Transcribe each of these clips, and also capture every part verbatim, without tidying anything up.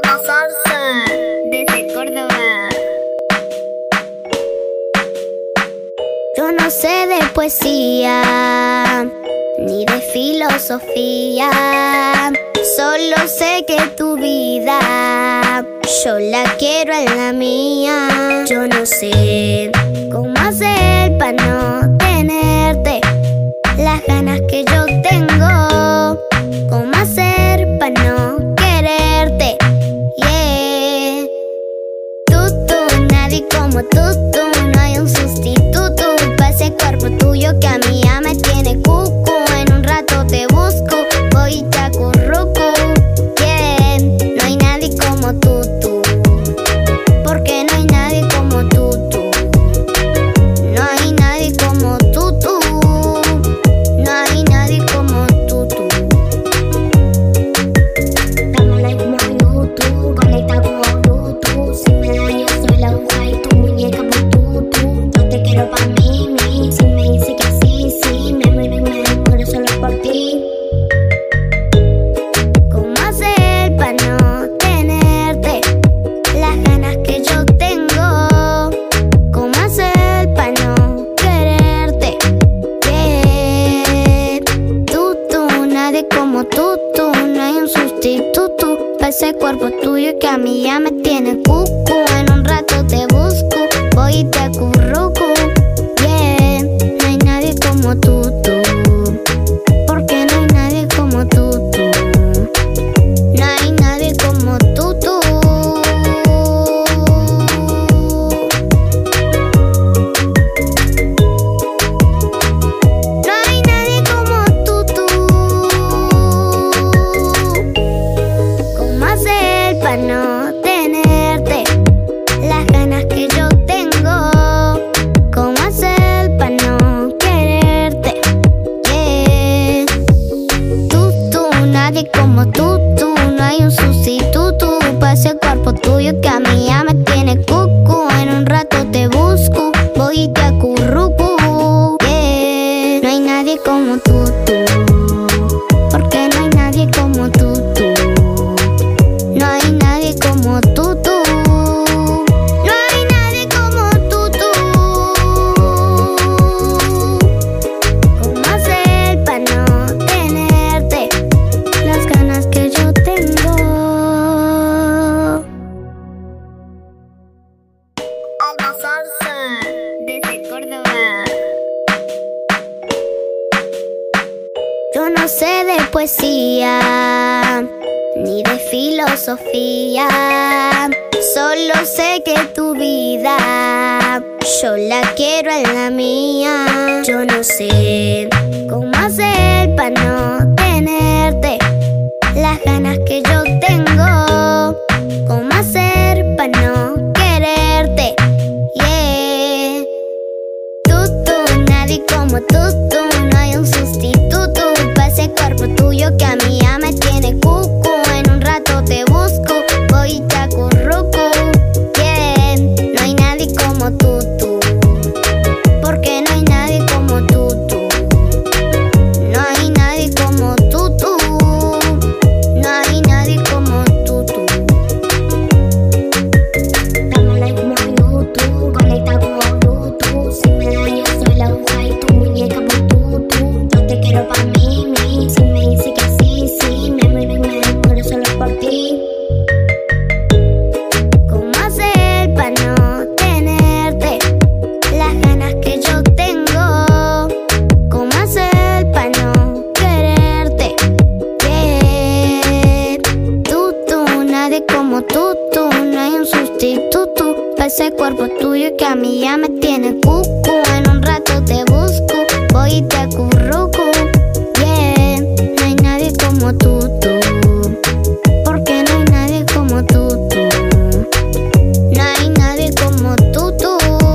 Alba Salsa, desde Córdoba. Yo no sé de poesía ni de filosofía, solo sé que tu vida yo la quiero en la mía. Yo no sé cómo hacer para no tenerte las ganas que yo tengo, cómo hacer para no quererte, yeah. Tú, tú, nadie como tú, tú, no hay un sustituto para ese cuerpo tuyo que a mí ya me tiene cucu. En un rato te busco, voy y te acurruco, yeah. No hay nadie como tú, tú, porque no hay nadie como tú, tú. No hay nadie como tú, tú. No hay nadie como tú, tú. Dame like como YouTube, conecta como Bluetooth. Si me daño soy la aguja y tu muñeca por tú, tú. Yo te quiero pa' mí, mí. Si me dice que sí, sí, me muero y me muero solo por ti. ¿Cómo hacer pa' no tenerte las ganas que yo tengo? ¿Cómo hacer pa' no quererte, yeah. Tú, tú, nadie como tú, tú, no hay un sustituto para ese cuerpo tuyo que a mí ya me tiene cucu. En un rato te busco, voy y te acurruco, yeah. No hay nadie como tú, tú, porque no hay nadie como tú, tú. No hay nadie como tú, tú. No hay nadie como tú, tú. ¿Cómo hacer para no tenerte las ganas que yo tengo? ¿Cómo hacer para no quererte, yeah. Tú, tú, nadie como tú, tú, no hay un sustituto para ese cuerpo tuyo que a mí ya me tiene cucu. En un rato te busco, voy y te acurruco, yeah. No hay nadie como tú, tú, porque no hay nadie como tú, tú. No hay nadie como tú, tú. No hay nadie como tú, tú. ¿Cómo hacer para no tenerte las ganas que yo tengo? Alba Salsa, desde Córdoba. Yo no sé de poesía ni de filosofía, solo sé que tu vida yo la quiero en la mía. Yo no sé cómo hacer para no tenerte las ganas que yo tengo, cómo hacer para no quererte, yeah. Tú, tú, nadie como tú, tú, no hay un sustituto para ese cuerpo tuyo que a mí ya me tiene cucu. En un rato te busco, voy y te acurruco, yeah. No hay nadie como tú, tú, porque no hay nadie como tú, tú. No hay nadie como tú, tú. No hay nadie como tú, tú. Dame like como YouTube, conecta como Bluetooth. Si me daño soy la aguja y tu muñeca por tú, tú. Yo te quiero pa' mí, mí. Si me dice que sí, sí, me muero y me muero solo por ti. ¿Cómo hacer para no tenerte las ganas que yo tengo? ¿Cómo hacer para no quererte, yeah. Tú, tú, nadie como tú, tú, no hay un sustituto para ese cuerpo tuyo que a mí ya me tiene cucu. En un rato te busco, voy y te acurruco, yeah. No hay nadie como tú, tú, porque no hay nadie como tú, tú. No hay nadie como tú, tú.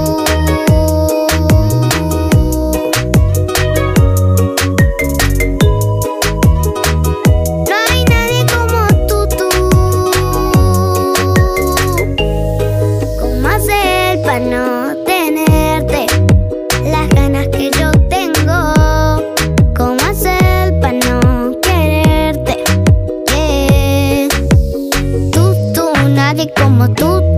No hay nadie como tú, tú. ¿Cómo hacer para no tenerte las ganas que yo tengo? como tú.